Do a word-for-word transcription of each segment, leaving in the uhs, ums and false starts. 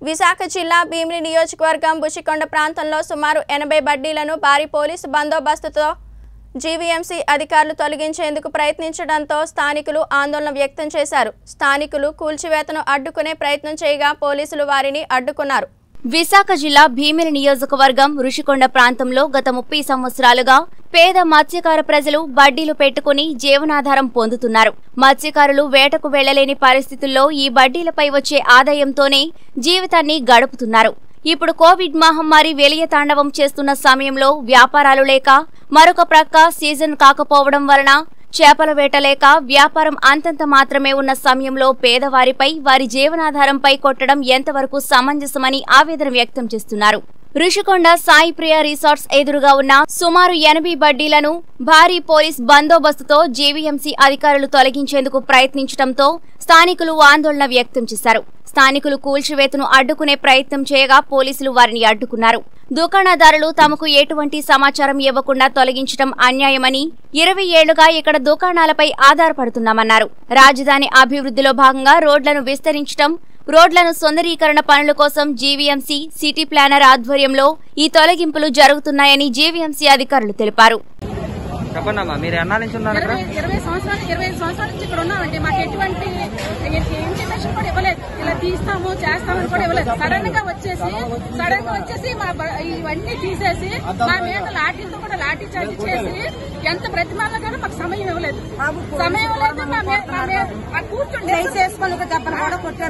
విశాఖ జిల్లా భీమిలి నియోజకవర్గం బుషికొండ ప్రాంతంలో సుమారు ఎనభై బడ్డీలను భారీ పోలీసు బందోబస్తుతో జీవీఎంసీ అధికారులు తొలగించేందుకు ప్రయత్నించడంతో స్థానికులు ఆందోళన వ్యక్తం చేశారు. స్థానికులు కూల్చివేతను అడ్డుకునే ప్రయత్నం చేయగా పోలీసులు వారిని అడ్డుకున్నారు. విశాఖ జిల్లా భీమిలి నియోజకవర్గం రుషికొండ ప్రాంతంలో గత ముప్పై సంవత్సరాలుగా పేద మత్స్యకార ప్రజలు బడ్డీలు పెట్టుకుని జీవనాధారం పొందుతున్నారు. మత్స్యకారులు వేటకు వెళ్లలేని పరిస్థితుల్లో ఈ బడ్డీలపై వచ్చే ఆదాయంతోనే జీవితాన్ని గడుపుతున్నారు. ఇప్పుడు కోవిడ్ మహమ్మారి వెలియ తాండవం చేస్తున్న సమయంలో వ్యాపారాలు లేక, మరొక ప్రక్క సీజన్ కాకపోవడం వలన చేపల వేట లేక వ్యాపారం అంతంత మాత్రమే ఉన్న సమయంలో పేదవారిపై, వారి జీవనాధారంపై కొట్టడం ఎంతవరకు సమంజసమని ఆవేదన వ్యక్తం చేస్తున్నారు. రుషికొండ సాయి ప్రియ రిసార్ట్స్ ఎదురుగా ఉన్న సుమారు ఎనభై బడ్డీలను భారీ పోలీస్ బందోబస్తుతో జీవీఎంసీ అధికారులు తొలగించేందుకు ప్రయత్నించడంతో స్థానికులు ఆందోళన వ్యక్తం చేశారు. స్థానికులు కూల్చివేతను అడ్డుకునే ప్రయత్నం చేయగా పోలీసులు వారిని అడ్డుకున్నారు. దుకాణదారులు తమకు ఎటువంటి సమాచారం ఇవ్వకుండా తొలగించడం అన్యాయమని, ఇరవై ఏళ్లుగా ఇక్కడ దుకాణాలపై ఆధారపడుతున్నామన్నారు. రాజధాని అభివృద్ధిలో భాగంగా రోడ్లను విస్తరించడం, రోడ్లను సుందరీకరణ పనుల కోసం జీవీఎంసీ సిటీ ప్లానర్ ఆధ్వర్యంలో ఈ తొలగింపులు జరుగుతున్నాయని జీవీఎంసీ అధికారులు తెలిపారు. చెప్పండమ్మా, మీరు ఎన్నాళ్ళ నుంచి ఉన్నారు? ఇరవై సంవత్సరాలు ఇరవై ఐదు సంవత్సరాల నుంచి ఇక్కడ ఉన్నామండి. మాకు ఎటువంటి ఇన్ఫర్మేషన్ కూడా ఇవ్వలేదు. ఇలా తీస్తాము చేస్తామని కూడా ఇవ్వలేదు. సడన్ గా వచ్చేసి సడన్ గా వచ్చేసి మా ఇవన్నీ తీసేసి మా మీద లాఠీలతో కూడా లాఠీ చార్జ్ చేసి ఎంత ప్రతిమాలో కానీ మాకు సమయం ఇవ్వలేదు. సమయం లేదు. మా కూర్చొని చేసుకొని దెబ్బలు కూడా కొట్టారు.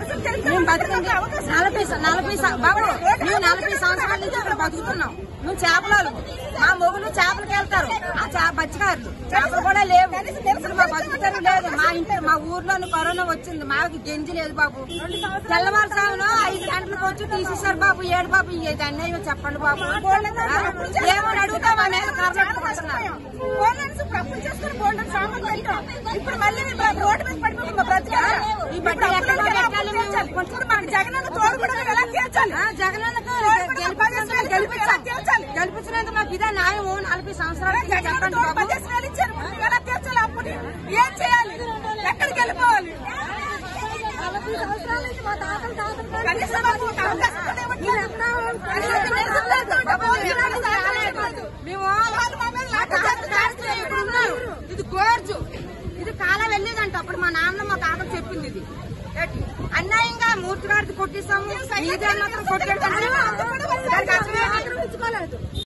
నలభై నలభై నలభై సంవత్సరాల నుంచి అక్కడ బతుకుతున్నాం. మేము చేపలు, మా మొగులు చేపలకి వెళ్తారు. ఆ బచ్చికారులు చేపలు కూడా లేవు. అసలు మా బతుకుతారు లేదు. మా ఇంట్లో మా ఊర్లోని కరోనా వచ్చింది. మాకు గెంజి లేదు బాబు. తెల్లవారుజామున ఐదు గంటలకు వచ్చి తీసేశారు బాబు. ఏడు బాబు ఇది అన్నయ్య చెప్పండి బాబు. ఏమని అడుగుతా మా మీద ఇప్పుడు మళ్ళీ రోడ్డు మీద పడిపోయి మా బ్రతికారు. ఈ బట్ట జగనన్న తోడు కూడా ఎలా తీర్చాలి? జగనన్నకు గెలిపించినందుకు మాకు ఇదే న్యాయం. నలభై సంవత్సరాలు చెప్పండి ఎలా తీర్చాలి? అప్పుడు ఏం చేయాలి? ఎక్కడికి వెళ్ళిపోవాలి? నలభై సంవత్సరాల నుంచి మా తాతలు ఇది కోర్చు, ఇది కాలం వెళ్ళేదంట. అప్పుడు మా నాన్న మా తాతలు చెప్పింది. ఇది అన్యాయంగా మూర్తి గారికి కొట్టిస్తాము, కొట్టాడు.